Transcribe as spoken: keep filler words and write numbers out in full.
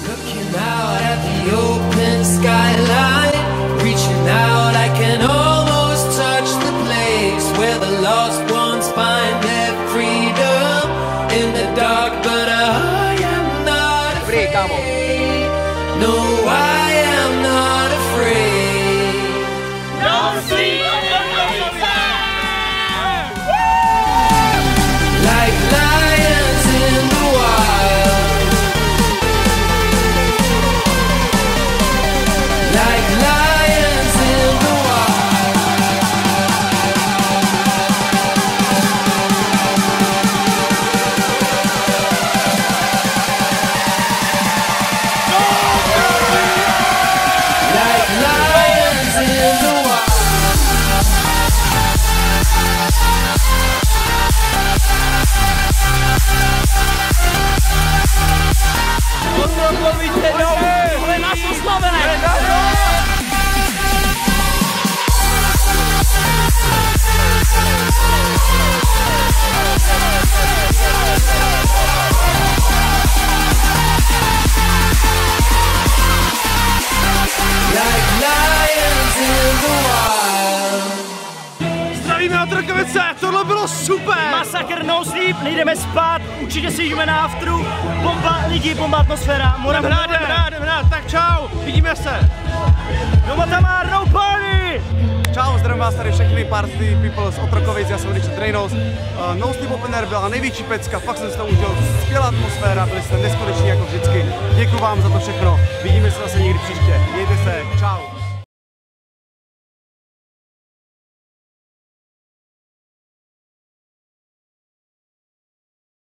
Looking out at the open skyline, reaching out, I can almost touch the place where the lost ones find their freedom in the dark, but I am not afraid. No, I am not afraid. No sleep. Like lions in the wild. Like lions in the wild. Like lions in the wild. Otrokovice, no! To je náš oslovené! Like lions in the wild. Zdravíme Otrokovice, tohle bylo super! Masakr, no sleep, nejdeme spát, určitě si jdeme na afteru, bomba lidi, bomba atmosféra, morem hrát, jdem hrát, jdem hrát, tak čau, vidíme se! No Matamár, no party! Čau, zdravím vás tady všechny party people z Otrokovic, já jsem Richard Reynolds. Uh, No Sleep Open Air byla největší pecka, fakt jsem si to užil, skvělá atmosféra, byli jste neskuteční jako vždycky. Děkuji vám za to všechno, vidíme se zase někdy příště, mějte se, čau.